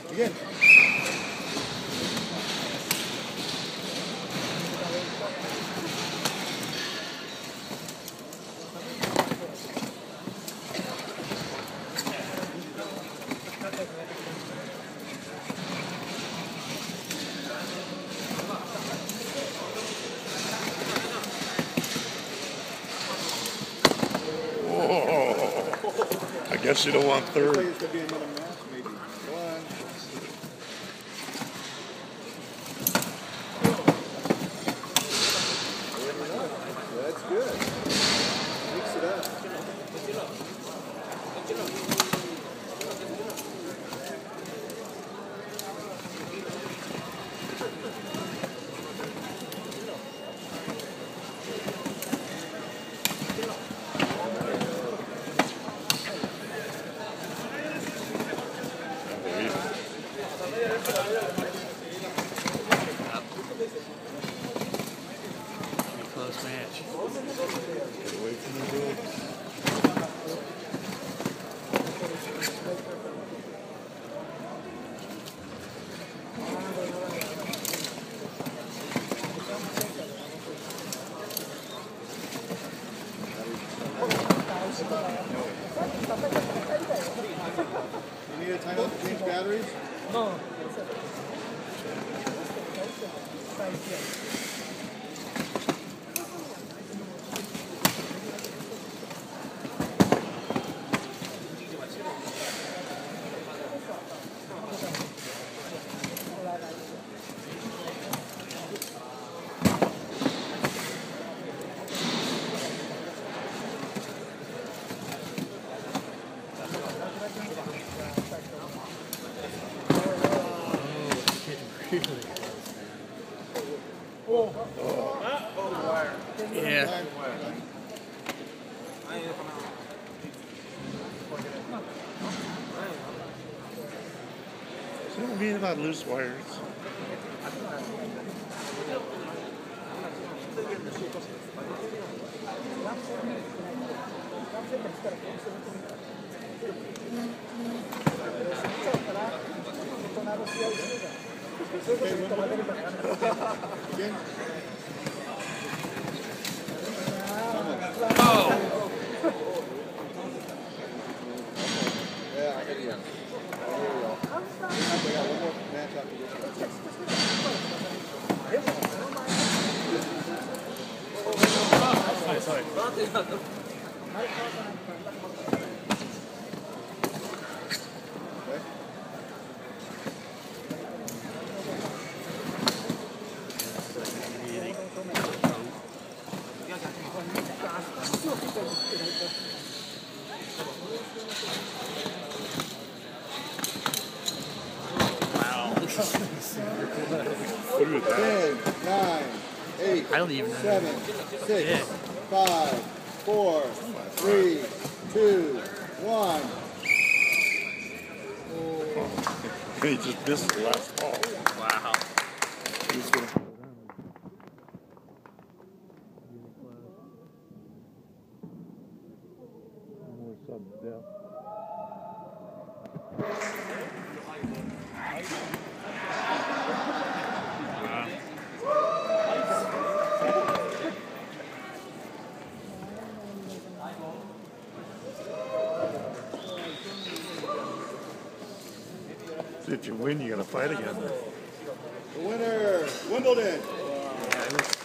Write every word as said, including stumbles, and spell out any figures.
Again. I guess you don't want third. Looks like it's gonna be another match, maybe. One. That's good. Mix it up. Close match. Get away from the ropes. You need a time out to change batteries? No. Oh. Yeah. So what do you mean about loose wires? Again? Oh. Yeah, I think yeah. Oh, here we go. I got one more match after this. Sorry, sorry. What was that? ten, nine, eight, I don't even know. seven, six, Yeah. five, four, three, two, one. He just missed the last ball. Wow. He's gonna more sub depth. If you win, you gotta fight again. The winner, Wimbledon. Yeah, it looks